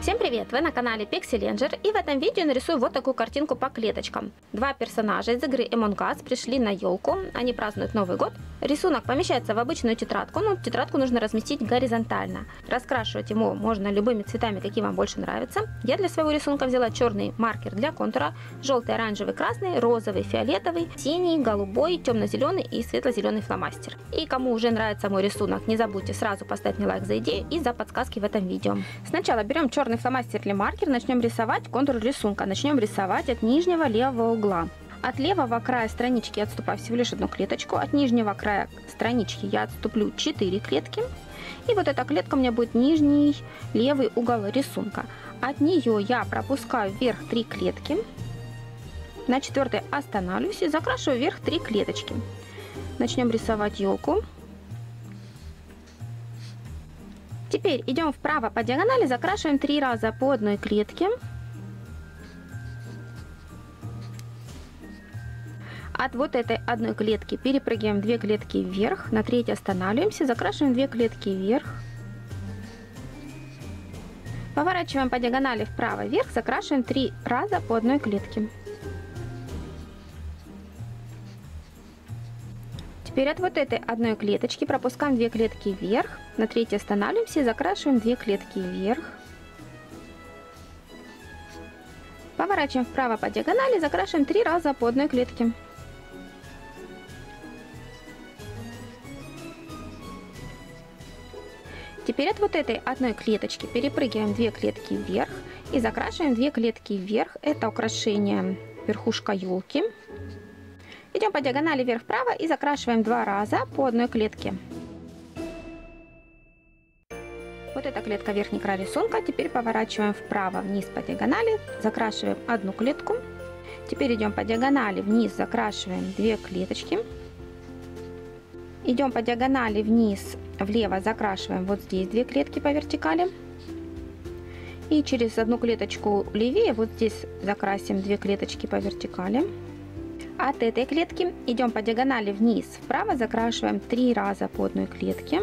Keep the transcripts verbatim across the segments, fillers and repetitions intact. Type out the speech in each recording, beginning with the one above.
Всем привет! Вы на канале Pixelenjer, и в этом видео нарисую вот такую картинку по клеточкам. Два персонажа из игры Among Us пришли на елку, они празднуют Новый год. Рисунок помещается в обычную тетрадку, но тетрадку нужно разместить горизонтально. Раскрашивать ему можно любыми цветами, какие вам больше нравятся. Я для своего рисунка взяла черный маркер для контура, желтый, оранжевый, красный, розовый, фиолетовый, синий, голубой, темно-зеленый и светло-зеленый фломастер. И кому уже нравится мой рисунок, не забудьте сразу поставить мне лайк за идею и за подсказки в этом видео. Сначала берем черный фломастер или маркер, начнем рисовать контур рисунка. Начнем рисовать от нижнего левого угла. От левого края странички я отступаю всего лишь одну клеточку. От нижнего края странички я отступлю четыре клетки. И вот эта клетка у меня будет нижний левый угол рисунка. От нее я пропускаю вверх три клетки. На четвертой останавливаюсь и закрашиваю вверх три клеточки. Начнем рисовать елку. Теперь идем вправо по диагонали, закрашиваем три раза по одной клетке. От вот этой одной клетки перепрыгиваем две клетки вверх, на третьей останавливаемся, закрашиваем две клетки вверх. Поворачиваем по диагонали вправо вверх, закрашиваем три раза по одной клетке. Теперь от вот этой одной клеточки пропускаем две клетки вверх, на третьей останавливаемся и закрашиваем две клетки вверх. Поворачиваем вправо по диагонали, закрашиваем три раза по одной клетке. Теперь от вот этой одной клеточки перепрыгиваем две клетки вверх и закрашиваем две клетки вверх. Это украшение верхушка елки. Идем по диагонали вверх-вправо и закрашиваем два раза по одной клетке. Вот эта клетка верхний край рисунка. Теперь поворачиваем вправо-вниз по диагонали, закрашиваем одну клетку. Теперь идем по диагонали вниз, закрашиваем две клеточки. Идем по диагонали вниз, влево, закрашиваем вот здесь две клетки по вертикали. И через одну клеточку левее, вот здесь закрасим две клеточки по вертикали. От этой клетки идем по диагонали вниз, вправо, закрашиваем три раза по одной клетке.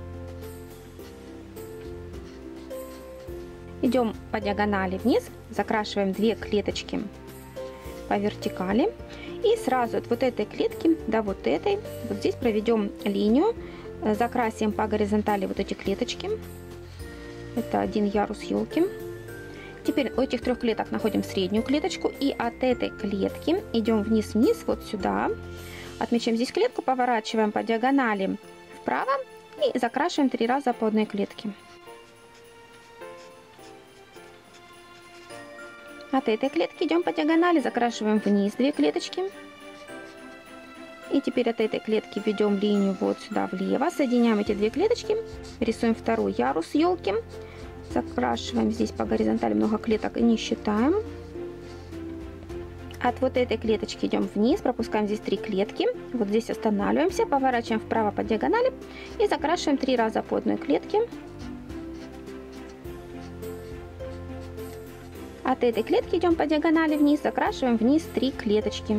Идем по диагонали вниз, закрашиваем две клеточки по вертикали. И сразу от вот этой клетки до вот этой, вот здесь проведем линию, закрасим по горизонтали вот эти клеточки. Это один ярус елки. Теперь у этих трех клеток находим среднюю клеточку и от этой клетки идем вниз-вниз, вот сюда. Отмечаем здесь клетку, поворачиваем по диагонали вправо и закрашиваем три раза по одной клетке. От этой клетки идем по диагонали, закрашиваем вниз две клеточки. И теперь от этой клетки ведем линию вот сюда влево, соединяем эти две клеточки, рисуем второй ярус елки. Закрашиваем здесь по горизонтали много клеток и не считаем. От вот этой клеточки идем вниз, пропускаем здесь три клетки. Вот здесь останавливаемся, поворачиваем вправо по диагонали и закрашиваем три раза по одной клетке. От этой клетки идем по диагонали вниз, закрашиваем вниз три клеточки.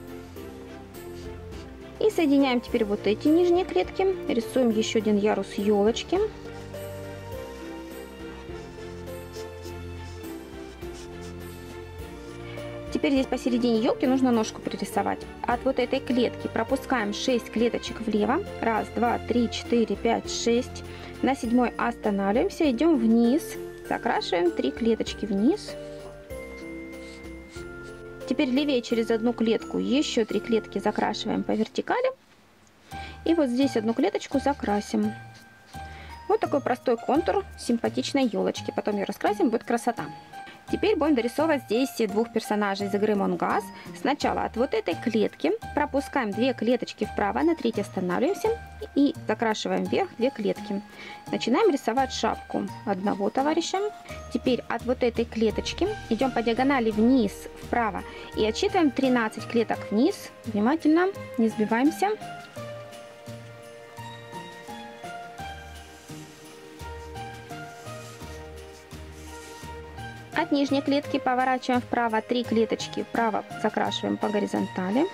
И соединяем теперь вот эти нижние клетки, рисуем еще один ярус елочки. Теперь здесь посередине елки нужно ножку пририсовать. От вот этой клетки пропускаем шесть клеточек влево. Раз, два, три, четыре, пять, шесть. На седьмой останавливаемся, идем вниз, закрашиваем три клеточки вниз. Теперь левее через одну клетку еще три клетки закрашиваем по вертикали. И вот здесь одну клеточку закрасим. Вот такой простой контур симпатичной елочки. Потом ее раскрасим, будет красота. Теперь будем дорисовывать здесь двух персонажей из игры Among Us. Сначала от вот этой клетки пропускаем две клеточки вправо, на третьей останавливаемся и закрашиваем вверх две клетки. Начинаем рисовать шапку одного товарища. Теперь от вот этой клеточки идем по диагонали вниз, вправо и отсчитываем тринадцать клеток вниз. Внимательно, не сбиваемся. От нижней клетки поворачиваем вправо три клеточки, вправо закрашиваем по горизонтали.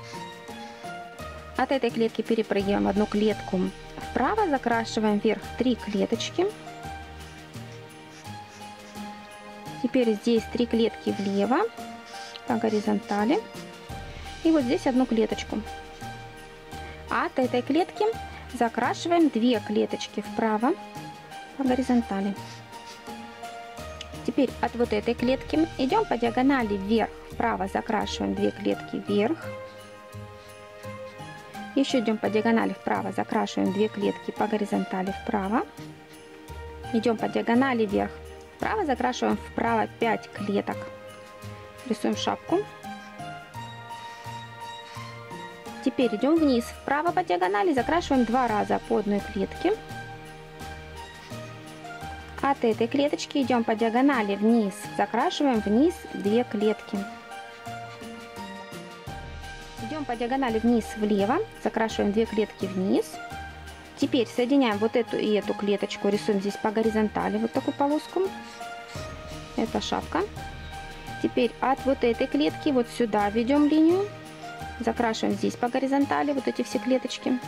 От этой клетки перепрыгиваем одну клетку вправо, закрашиваем вверх три клеточки. Теперь здесь три клетки влево по горизонтали. И вот здесь одну клеточку. От этой клетки закрашиваем две клеточки вправо по горизонтали. Теперь от вот этой клетки идем по диагонали вверх, вправо закрашиваем две клетки вверх. Еще идем по диагонали вправо, закрашиваем две клетки по горизонтали вправо. Идем по диагонали вверх, вправо закрашиваем вправо пять клеток. Рисуем шапку. Теперь идем вниз, вправо по диагонали закрашиваем два раза по одной клетке. От этой клеточки идем по диагонали вниз, закрашиваем вниз две клетки. Идем по диагонали вниз влево, закрашиваем две клетки вниз. Теперь соединяем вот эту и эту клеточку, рисуем здесь по горизонтали вот такую полоску. Это шапка. Теперь от вот этой клетки вот сюда ведем линию, закрашиваем здесь по горизонтали вот эти все клеточки.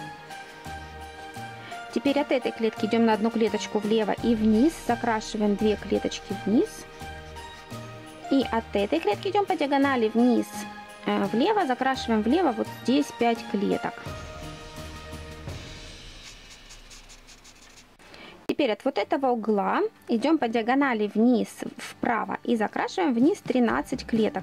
Теперь от этой клетки идем на одну клеточку влево и вниз, закрашиваем две клеточки вниз. И от этой клетки идем по диагонали вниз, э, влево, закрашиваем влево вот здесь пять клеток. Теперь от вот этого угла идем по диагонали вниз, вправо и закрашиваем вниз тринадцать клеток.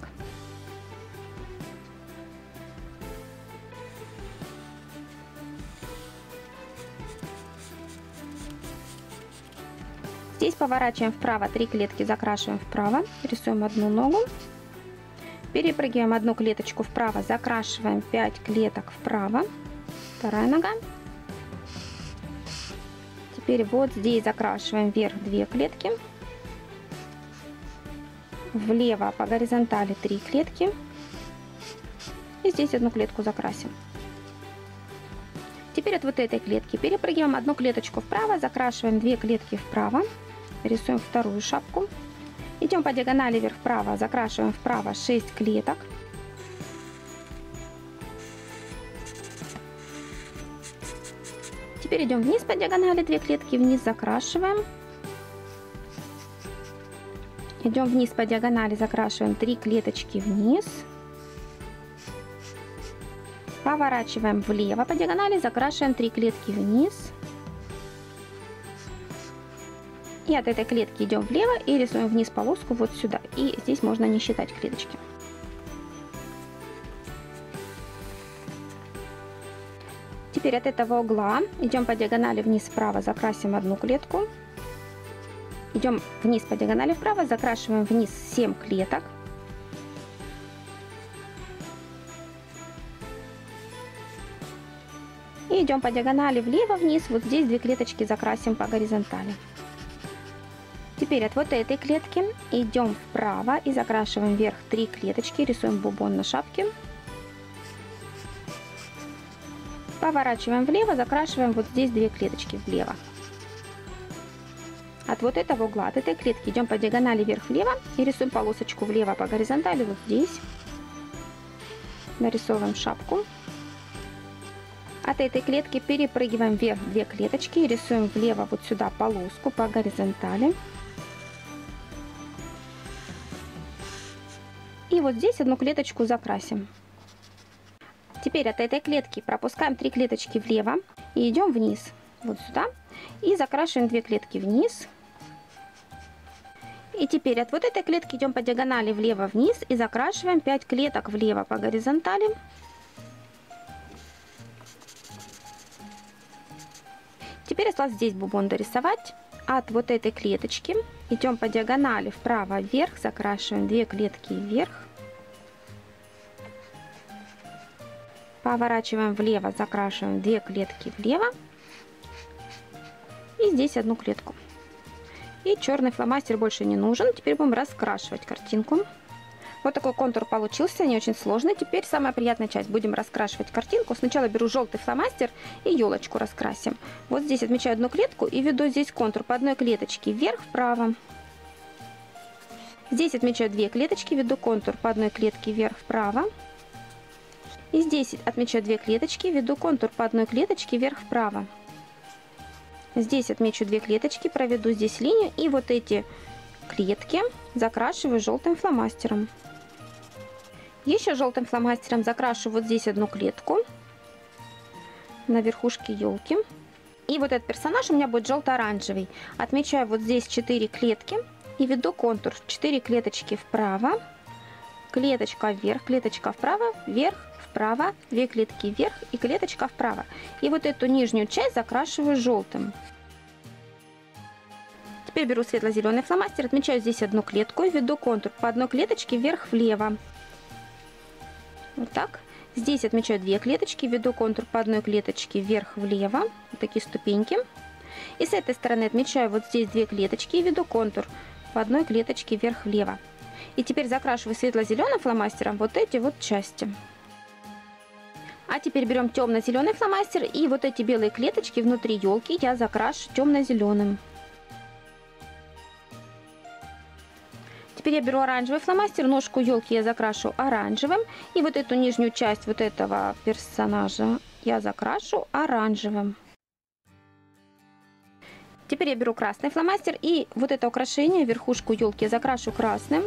Здесь поворачиваем вправо, три клетки закрашиваем вправо, рисуем одну ногу, перепрыгиваем одну клеточку вправо, закрашиваем пять клеток вправо, вторая нога. Теперь вот здесь закрашиваем вверх две клетки, влево по горизонтали три клетки и здесь одну клетку закрасим. Теперь от вот этой клетки перепрыгиваем одну клеточку вправо, закрашиваем две клетки вправо. Рисуем вторую шапку. Идем по диагонали вверх-вправо, закрашиваем вправо шесть клеток. Теперь идем вниз по диагонали, две клетки вниз закрашиваем. Идем вниз по диагонали, закрашиваем три клеточки вниз. Поворачиваем влево по диагонали, закрашиваем три клетки вниз. И от этой клетки идем влево и рисуем вниз полоску вот сюда. И здесь можно не считать клеточки. Теперь от этого угла идем по диагонали вниз вправо, закрасим одну клетку. Идем вниз по диагонали вправо, закрашиваем вниз семь клеток. И идем по диагонали влево вниз, вот здесь две клеточки закрасим по горизонтали. Теперь от вот этой клетки идем вправо и закрашиваем вверх три клеточки, рисуем бубон на шапке. Поворачиваем влево, закрашиваем вот здесь две клеточки влево. От вот этого угла, от этой клетки идем по диагонали вверх-влево и рисуем полосочку влево по горизонтали вот здесь. Нарисовываем шапку. От этой клетки перепрыгиваем вверх две клеточки и рисуем влево вот сюда полоску по горизонтали. И вот здесь одну клеточку закрасим. Теперь от этой клетки пропускаем три клеточки влево и идем вниз, вот сюда, и закрашиваем две клетки вниз. И теперь от вот этой клетки идем по диагонали влево-вниз и закрашиваем пять клеток влево по горизонтали. Теперь осталось здесь бубон дорисовать. От вот этой клеточки идем по диагонали вправо-вверх, закрашиваем две клетки вверх. Поворачиваем влево, закрашиваем две клетки влево. И здесь одну клетку. И черный фломастер больше не нужен. Теперь будем раскрашивать картинку. Вот такой контур получился, не очень сложный. Теперь самая приятная часть. Будем раскрашивать картинку. Сначала беру желтый фломастер и елочку раскрасим. Вот здесь отмечаю одну клетку и веду здесь контур по одной клеточке вверх-вправо. Здесь отмечаю две клеточки, веду контур по одной клетке вверх-вправо. И здесь отмечаю две клеточки, веду контур по одной клеточке вверх-вправо. Здесь отмечу две клеточки, проведу здесь линию и вот эти клетки закрашиваю желтым фломастером. Еще желтым фломастером закрашу вот здесь одну клетку на верхушке елки. И вот этот персонаж у меня будет желто-оранжевый. Отмечаю вот здесь четыре клетки и веду контур. четыре клеточки вправо, клеточка вверх, клеточка вправо, вверх, вправо, две клетки вверх и клеточка вправо. И вот эту нижнюю часть закрашиваю желтым. Теперь беру светло-зеленый фломастер, отмечаю здесь одну клетку и веду контур по одной клеточке вверх-влево. Вот так. Здесь отмечаю две клеточки, веду контур по одной клеточке вверх-влево, вот такие ступеньки. И с этой стороны отмечаю вот здесь две клеточки и веду контур по одной клеточке вверх-влево. И теперь закрашиваю светло-зеленым фломастером вот эти вот части. А теперь берем темно-зеленый фломастер и вот эти белые клеточки внутри елки я закрашу темно-зеленым. Теперь я беру оранжевый фломастер, ножку елки я закрашу оранжевым. И вот эту нижнюю часть вот этого персонажа я закрашу оранжевым. Теперь я беру красный фломастер и вот это украшение, верхушку елки я закрашу красным.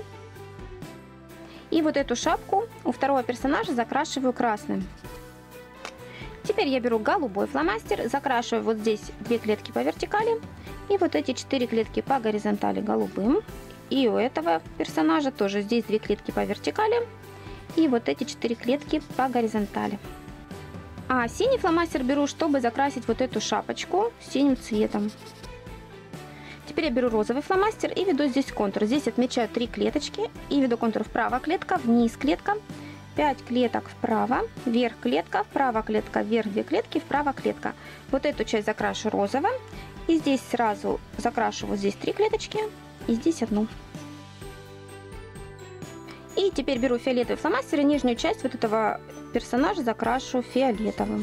И вот эту шапку у второго персонажа закрашиваю красным. Теперь я беру голубой фломастер, закрашиваю вот здесь две клетки по вертикали и вот эти четыре клетки по горизонтали голубым. И у этого персонажа тоже здесь две клетки по вертикали и вот эти четыре клетки по горизонтали. А синий фломастер беру, чтобы закрасить вот эту шапочку синим цветом. Теперь я беру розовый фломастер и веду здесь контур. Здесь отмечаю три клеточки и веду контур вправо клетка, вниз клетка, пять клеток вправо, вверх клетка, вправо клетка, вверх две клетки, вправо клетка. Вот эту часть закрашу розовым и здесь сразу закрашу вот здесь три клеточки. И здесь одну. И теперь беру фиолетовый фломастер и нижнюю часть вот этого персонажа закрашу фиолетовым.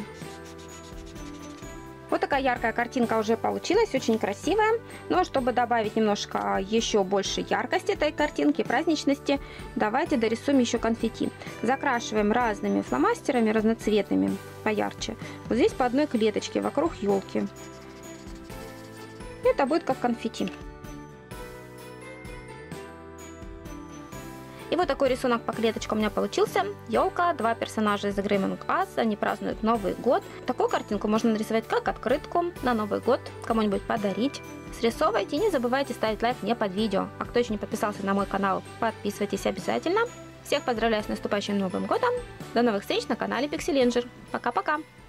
Вот такая яркая картинка уже получилась, очень красивая. Но чтобы добавить немножко еще больше яркости этой картинки, праздничности, давайте дорисуем еще конфетти. Закрашиваем разными фломастерами, разноцветными, поярче. Вот здесь по одной клеточке вокруг елки. Это будет как конфетти. И вот такой рисунок по клеточкам у меня получился. Елка, два персонажа из игры Among Us, они празднуют Новый год. Такую картинку можно нарисовать как открытку на Новый год, кому-нибудь подарить. Срисовывайте и не забывайте ставить лайк мне под видео. А кто еще не подписался на мой канал, подписывайтесь обязательно. Всех поздравляю с наступающим Новым годом. До новых встреч на канале Pixel Ranger. Пока-пока!